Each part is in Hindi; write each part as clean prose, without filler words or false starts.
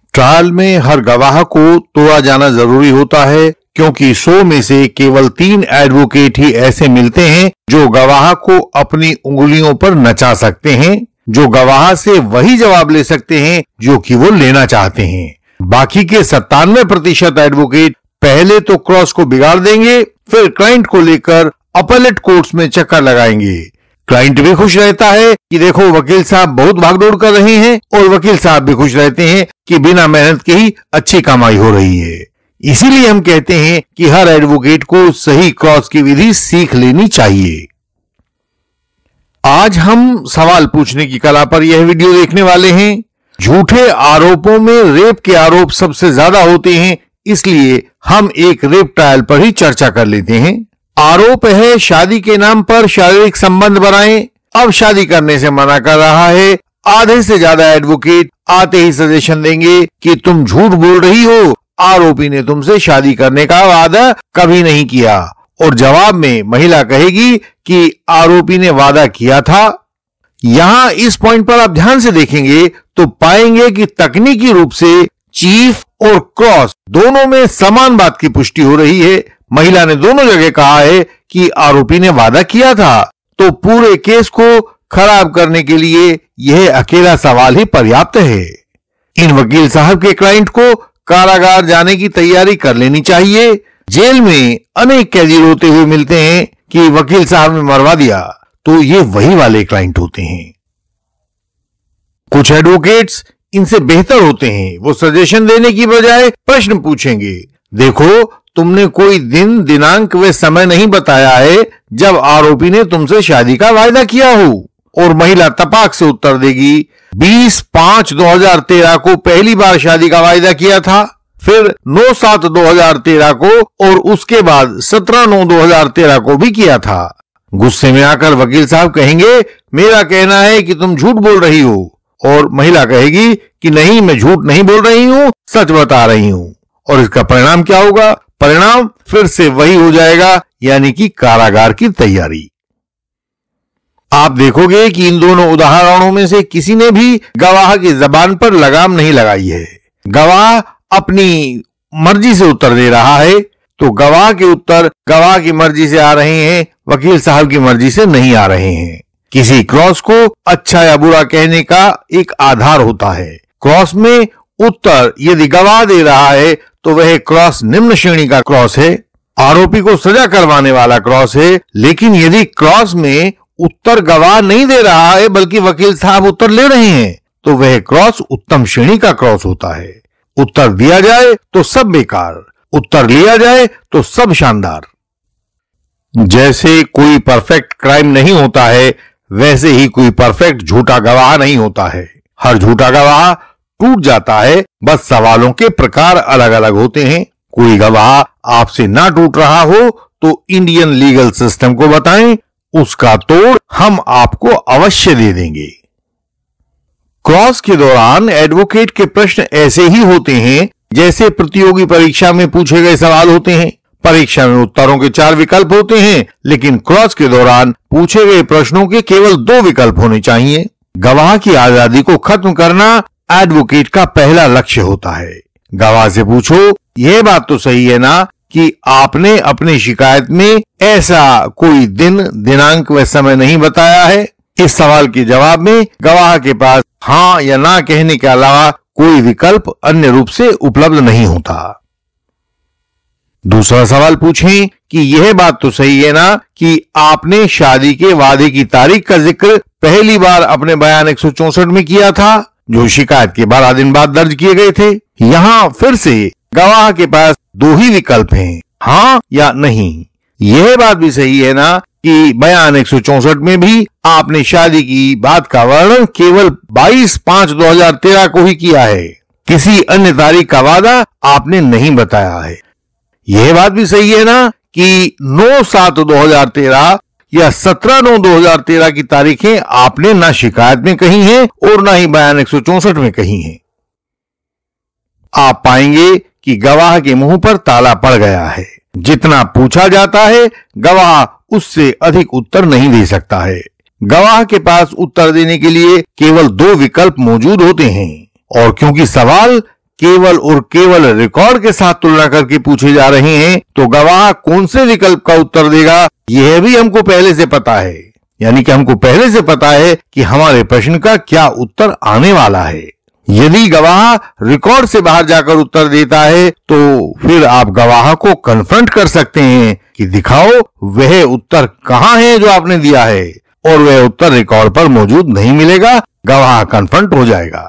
ट्रायल में हर गवाह को तोड़ा जाना जरूरी होता है, क्योंकि 100 में से केवल 3 एडवोकेट ही ऐसे मिलते हैं जो गवाह को अपनी उंगलियों पर नचा सकते हैं, जो गवाह से वही जवाब ले सकते हैं जो कि वो लेना चाहते हैं। बाकी के 97% एडवोकेट पहले तो क्रॉस को बिगाड़ देंगे, फिर क्लाइंट को लेकर अपीलेट कोर्ट्स में चक्कर लगाएंगे। क्लाइंट भी खुश रहता है कि देखो वकील साहब बहुत भागदौड़ कर रहे हैं, और वकील साहब भी खुश रहते हैं कि बिना मेहनत के ही अच्छी कमाई हो रही है। इसीलिए हम कहते हैं कि हर एडवोकेट को सही क्रॉस की विधि सीख लेनी चाहिए। आज हम सवाल पूछने की कला पर यह वीडियो देखने वाले हैं। झूठे आरोपों में रेप के आरोप सबसे ज्यादा होते हैं, इसलिए हम एक रेप ट्रायल पर ही चर्चा कर लेते हैं। आरोप है शादी के नाम पर शारीरिक संबंध बनाएं। अब शादी करने से मना कर रहा है। आधे से ज्यादा एडवोकेट आते ही सजेशन देंगे कि तुम झूठ बोल रही हो, आरोपी ने तुमसे शादी करने का वादा कभी नहीं किया। और जवाब में महिला कहेगी कि आरोपी ने वादा किया था। यहां इस पॉइंट पर आप ध्यान से देखेंगे तो पाएंगे कि तकनीकी रूप से चीफ और क्रॉस दोनों में समान बात की पुष्टि हो रही है। महिला ने दोनों जगह कहा है कि आरोपी ने वादा किया था, तो पूरे केस को खराब करने के लिए यह अकेला सवाल ही पर्याप्त है। इन वकील साहब के क्लाइंट को कारागार जाने की तैयारी कर लेनी चाहिए। जेल में अनेक कैदी रोते हुए मिलते हैं कि वकील साहब ने मरवा दिया, तो ये वही वाले क्लाइंट होते हैं। कुछ एडवोकेट्स इनसे बेहतर होते हैं। वो सजेशन देने की बजाय प्रश्न पूछेंगे। देखो, तुमने कोई दिन, दिनांक व समय नहीं बताया है जब आरोपी ने तुमसे शादी का वायदा किया हो। और महिला तपाक से उत्तर देगी, 20/5/2013 को पहली बार शादी का वायदा किया था, फिर 9/7/2013 को, और उसके बाद 17/9/2013 को भी किया था। गुस्से में आकर वकील साहब कहेंगे, मेरा कहना है कि तुम झूठ बोल रही हो। और महिला कहेगी कि नहीं, मैं झूठ नहीं बोल रही हूं, सच बता रही हूं। और इसका परिणाम क्या होगा? परिणाम फिर से वही हो जाएगा, यानी कि कारागार की तैयारी। आप देखोगे कि इन दोनों उदाहरणों में से किसी ने भी गवाह की जबान पर लगाम नहीं लगाई है। गवाह अपनी मर्जी से उत्तर दे रहा है, तो गवाह के उत्तर गवाह की मर्जी से आ रहे हैं, वकील साहब की मर्जी से नहीं आ रहे हैं। किसी क्रॉस को अच्छा या बुरा कहने का एक आधार होता है। क्रॉस में उत्तर यदि गवाह दे रहा है तो वह क्रॉस निम्न श्रेणी का क्रॉस है, आरोपी को सजा करवाने वाला क्रॉस है। लेकिन यदि क्रॉस में उत्तर गवाह नहीं दे रहा है बल्कि वकील साहब उत्तर ले रहे हैं, तो वह क्रॉस उत्तम श्रेणी का क्रॉस होता है। उत्तर दिया जाए तो सब बेकार, उत्तर लिया जाए तो सब शानदार। जैसे कोई परफेक्ट क्राइम नहीं होता है, वैसे ही कोई परफेक्ट झूठा गवाह नहीं होता है। हर झूठा गवाह टूट जाता है, बस सवालों के प्रकार अलग अलग होते हैं। कोई गवाह आपसे ना टूट रहा हो तो इंडियन लीगल सिस्टम को बताएं, उसका तोड़ हम आपको अवश्य दे देंगे। क्रॉस के दौरान एडवोकेट के प्रश्न ऐसे ही होते हैं जैसे प्रतियोगी परीक्षा में पूछे गए सवाल होते हैं। परीक्षा में उत्तरों के 4 विकल्प होते हैं, लेकिन क्रॉस के दौरान पूछे गए प्रश्नों के केवल 2 विकल्प होने चाहिए। गवाह की आजादी को खत्म करना एडवोकेट का पहला लक्ष्य होता है। गवाह से पूछो, यह बात तो सही है ना कि आपने अपनी शिकायत में ऐसा कोई दिन, दिनांक व समय नहीं बताया है? इस सवाल के जवाब में गवाह के पास हां या ना कहने के अलावा कोई विकल्प अन्य रूप से उपलब्ध नहीं होता। दूसरा सवाल पूछें कि यह बात तो सही है ना कि आपने शादी के वादे की तारीख का जिक्र पहली बार अपने बयान 164 में किया था, जो शिकायत के 12 दिन बाद दर्ज किए गए थे। यहां फिर से गवाह के पास 2 ही विकल्प हैं, हां या नहीं। यह बात भी सही है ना कि बयान 164 में भी आपने शादी की बात का वर्णन केवल 22/5/2013 को ही किया है, किसी अन्य तारीख का वादा आपने नहीं बताया है। यह बात भी सही है ना कि 9/7/2013 या 17/9/2013 की तारीखें आपने ना शिकायत में कही हैं और ना ही बयान 164 में कही हैं। आप पाएंगे कि गवाह के मुंह पर ताला पड़ गया है। जितना पूछा जाता है, गवाह उससे अधिक उत्तर नहीं दे सकता है। गवाह के पास उत्तर देने के लिए केवल 2 विकल्प मौजूद होते हैं, और क्योंकि सवाल केवल और केवल रिकॉर्ड के साथ तुलना करके पूछे जा रहे हैं, तो गवाह कौन से विकल्प का उत्तर देगा यह भी हमको पहले से पता है। यानी कि हमको पहले से पता है कि हमारे प्रश्न का क्या उत्तर आने वाला है। यदि गवाह रिकॉर्ड से बाहर जाकर उत्तर देता है तो फिर आप गवाह को कन्फ्रंट कर सकते हैं कि दिखाओ वह उत्तर कहां है जो आपने दिया है, और वह उत्तर रिकॉर्ड पर मौजूद नहीं मिलेगा। गवाह कन्फ्रंट हो जाएगा।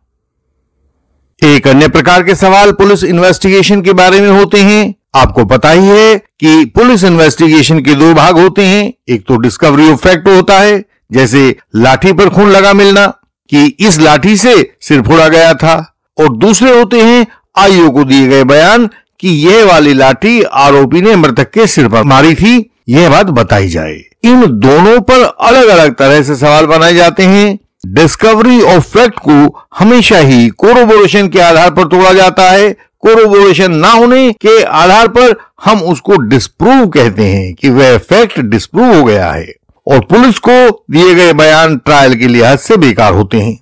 एक अन्य प्रकार के सवाल पुलिस इन्वेस्टिगेशन के बारे में होते हैं। आपको पता ही है कि पुलिस इन्वेस्टिगेशन के दो भाग होते हैं। एक तो डिस्कवरी ऑफ फैक्ट होता है, जैसे लाठी पर खून लगा मिलना कि इस लाठी से सिर फोड़ा गया था, और दूसरे होते हैं आईओ को दिए गए बयान कि यह वाली लाठी आरोपी ने मृतक के सिर पर मारी थी, यह बात बताई जाए। इन दोनों पर अलग अलग तरह से सवाल बनाए जाते हैं। डिस्कवरी ऑफ फैक्ट को हमेशा ही कोरोबोरेशन के आधार पर तोड़ा जाता है। कोरोबोरेशन ना होने के आधार पर हम उसको डिस्प्रूव कहते हैं कि वह फैक्ट डिस्प्रूव हो गया है, और पुलिस को दिए गए बयान ट्रायल के लिहाज से बेकार होते हैं।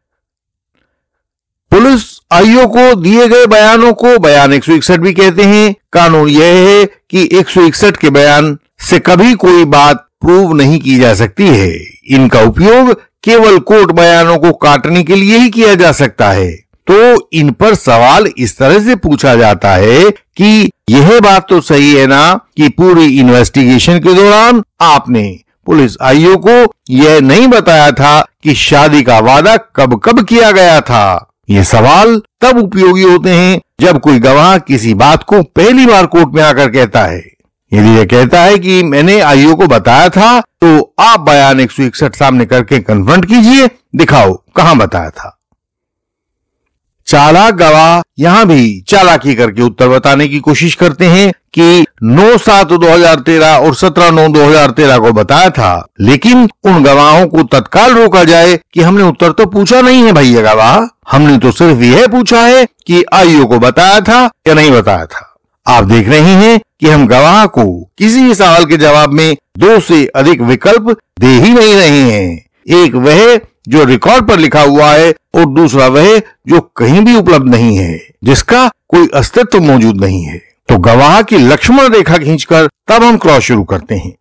पुलिस आईओ को दिए गए बयानों को बयान 161 भी कहते हैं। कानून यह है कि 161 के बयान से कभी कोई बात प्रूव नहीं की जा सकती है। इनका उपयोग केवल कोर्ट बयानों को काटने के लिए ही किया जा सकता है। तो इन पर सवाल इस तरह से पूछा जाता है कि यह बात तो सही है ना कि पूरी इन्वेस्टिगेशन के दौरान आपने पुलिस आईओ को यह नहीं बताया था कि शादी का वादा कब कब किया गया था। ये सवाल तब उपयोगी होते हैं जब कोई गवाह किसी बात को पहली बार कोर्ट में आकर कहता है। यदि यह कहता है कि मैंने आईओ को बताया था, तो आप बयान 161 सामने करके कन्फ्रंट कीजिए, दिखाओ कहां बताया था। चालाक गवाह यहां भी चालाकी करके उत्तर बताने की कोशिश करते हैं कि 9/7/2013 और 17/9/2013 को बताया था, लेकिन उन गवाहों को तत्काल रोका जाए कि हमने उत्तर तो पूछा नहीं है भैया गवाह, हमने तो सिर्फ यह पूछा है कि आईओ को बताया था या नहीं बताया था। आप देख रहे हैं कि हम गवाह को किसी सवाल के जवाब में 2 से अधिक विकल्प दे ही नहीं रहे हैं। एक वह जो रिकॉर्ड पर लिखा हुआ है, और दूसरा वह जो कहीं भी उपलब्ध नहीं है, जिसका कोई अस्तित्व मौजूद नहीं है। तो गवाह की लक्ष्मण रेखा खींचकर तब हम क्रॉस शुरू करते हैं।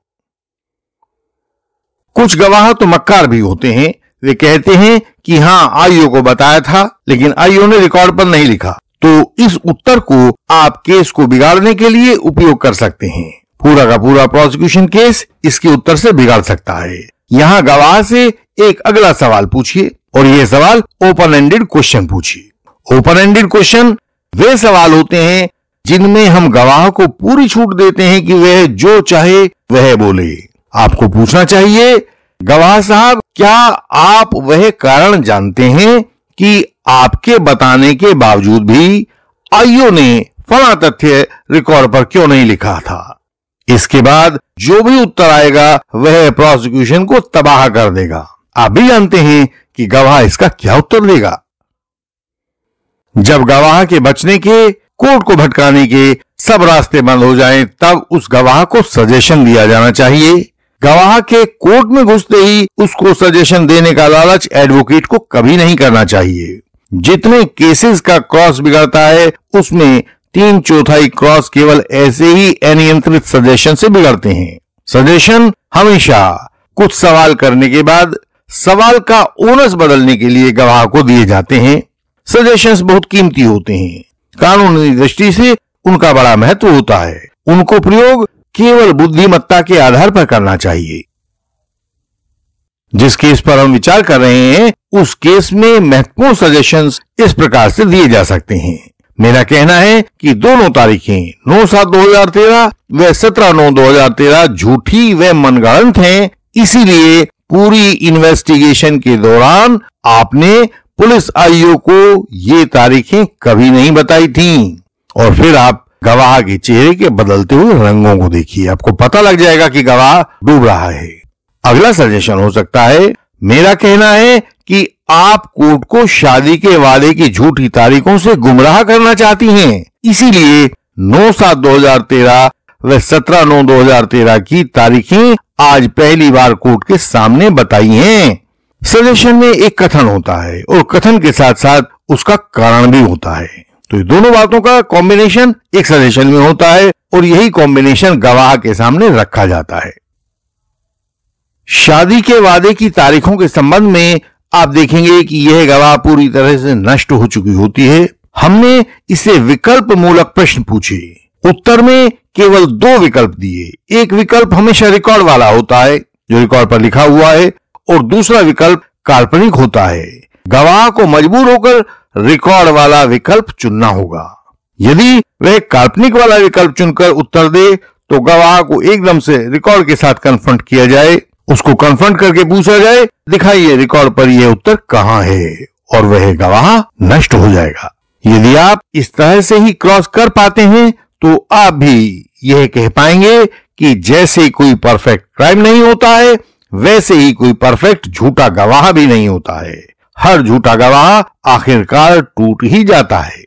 कुछ गवाह तो मक्कार भी होते हैं। वे कहते हैं कि हां आईओ को बताया था, लेकिन आईओ ने रिकॉर्ड पर नहीं लिखा। तो इस उत्तर को आप केस को बिगाड़ने के लिए उपयोग कर सकते हैं। पूरा का पूरा प्रोसिक्यूशन केस इसके उत्तर से बिगाड़ सकता है। यहां गवाह से एक अगला सवाल पूछिए, और यह सवाल ओपन एंडेड क्वेश्चन पूछिए। ओपन एंडेड क्वेश्चन वे सवाल होते हैं जिनमें हम गवाह को पूरी छूट देते हैं कि वह जो चाहे वह बोले। आपको पूछना चाहिए, गवाह साहब क्या आप वह कारण जानते हैं कि आपके बताने के बावजूद भी आईओ ने फला तथ्य रिकॉर्ड पर क्यों नहीं लिखा था। इसके बाद जो भी उत्तर आएगा वह प्रोसिक्यूशन को तबाह कर देगा। आप भी जानते हैं कि गवाह इसका क्या उत्तर देगा। जब गवाह के बचने के, कोर्ट को भटकाने के सब रास्ते बंद हो जाएं, तब उस गवाह को सजेशन दिया जाना चाहिए। गवाह के कोर्ट में घुसते ही उसको सजेशन देने का लालच एडवोकेट को कभी नहीं करना चाहिए। जितने केसेस का क्रॉस बिगड़ता है उसमें 3/4 क्रॉस केवल ऐसे ही अनियंत्रित सजेशन से बिगड़ते हैं। सजेशन हमेशा कुछ सवाल करने के बाद सवाल का ओनस बदलने के लिए गवाह को दिए जाते हैं। सजेशंस बहुत कीमती होते हैं। कानूनी दृष्टि से उनका बड़ा महत्व होता है। उनको प्रयोग केवल बुद्धिमत्ता के आधार पर करना चाहिए। जिस केस पर हम विचार कर रहे हैं उस केस में महत्वपूर्ण सजेशंस इस प्रकार से दिए जा सकते हैं। मेरा कहना है कि दोनों तारीखें 9/7/2013 व 17/9/2013 झूठी व मनगढ़ंत हैं। इसीलिए पूरी इन्वेस्टिगेशन के दौरान आपने पुलिस आईओ को ये तारीखें कभी नहीं बताई थीं। और फिर आप गवाह के चेहरे के बदलते हुए रंगों को देखिए, आपको पता लग जाएगा कि गवाह डूब रहा है। अगला सजेशन हो सकता है, मेरा कहना है कि आप कोर्ट को शादी के वादे की झूठी तारीखों से गुमराह करना चाहती हैं। इसीलिए 9/7/2013 व 17/9/2013 की तारीखें आज पहली बार कोर्ट के सामने बताई हैं। सजेशन में एक कथन होता है और कथन के साथ साथ उसका कारण भी होता है। तो ये दोनों बातों का कॉम्बिनेशन एक सजेशन में होता है और यही कॉम्बिनेशन गवाह के सामने रखा जाता है। शादी के वादे की तारीखों के संबंध में आप देखेंगे कि यह गवाह पूरी तरह से नष्ट हो चुकी होती है। हमने इसे विकल्प मूलक प्रश्न पूछे, उत्तर में केवल 2 विकल्प दिए। एक विकल्प हमेशा रिकॉर्ड वाला होता है जो रिकॉर्ड पर लिखा हुआ है, और दूसरा विकल्प काल्पनिक होता है। गवाह को मजबूर होकर रिकॉर्ड वाला विकल्प चुनना होगा। यदि वह काल्पनिक वाला विकल्प चुनकर उत्तर दे तो गवाह को एकदम से रिकॉर्ड के साथ कन्फ्रंट किया जाए, उसको कन्फ्रंट करके पूछा जाए दिखाइए रिकॉर्ड पर यह उत्तर कहां है, और वह गवाह नष्ट हो जाएगा। यदि आप इस तरह से ही क्रॉस कर पाते हैं तो आप भी यह कह पाएंगे कि जैसे कोई परफेक्ट क्राइम नहीं होता है वैसे ही कोई परफेक्ट झूठा गवाह भी नहीं होता है। हर झूठा गवाह आखिरकार टूट ही जाता है।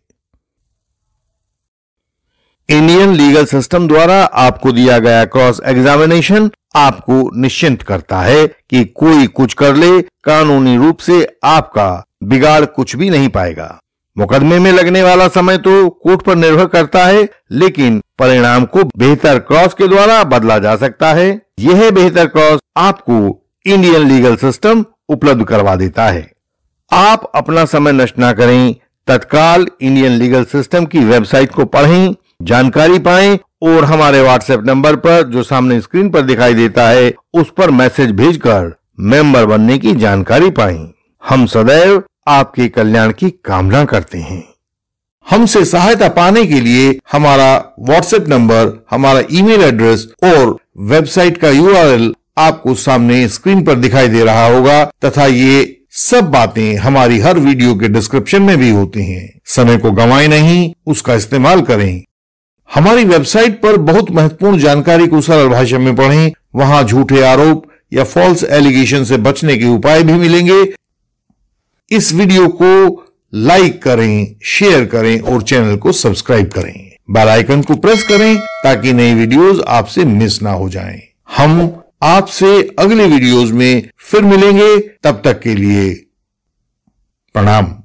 इंडियन लीगल सिस्टम द्वारा आपको दिया गया क्रॉस एग्जामिनेशन आपको निश्चिंत करता है कि कोई कुछ कर ले, कानूनी रूप से आपका बिगाड़ कुछ भी नहीं पाएगा। मुकदमे में लगने वाला समय तो कोर्ट पर निर्भर करता है, लेकिन परिणाम को बेहतर क्रॉस के द्वारा बदला जा सकता है। यह बेहतर क्रॉस आपको इंडियन लीगल सिस्टम उपलब्ध करवा देता है। आप अपना समय नष्ट ना करें, तत्काल इंडियन लीगल सिस्टम की वेबसाइट को पढ़ें, जानकारी पाएं और हमारे व्हाट्सएप नंबर पर जो सामने स्क्रीन पर दिखाई देता है उस पर मैसेज भेजकर मेंबर बनने की जानकारी पाएं। हम सदैव आपके कल्याण की कामना करते हैं। हमसे सहायता पाने के लिए हमारा व्हाट्सएप नंबर, हमारा ईमेल एड्रेस और वेबसाइट का URL आपको सामने स्क्रीन पर दिखाई दे रहा होगा, तथा ये सब बातें हमारी हर वीडियो के डिस्क्रिप्शन में भी होती हैं। समय को गंवाएं नहीं, उसका इस्तेमाल करें। हमारी वेबसाइट पर बहुत महत्वपूर्ण जानकारी को सरल भाषा में पढ़ें। वहां झूठे आरोप या फॉल्स एलिगेशन से बचने के उपाय भी मिलेंगे। इस वीडियो को लाइक करें, शेयर करें और चैनल को सब्सक्राइब करें। बेल आइकन को प्रेस करें ताकि नई वीडियोस आपसे मिस ना हो जाएं। हम आपसे अगले वीडियोस में फिर मिलेंगे। तब तक के लिए प्रणाम।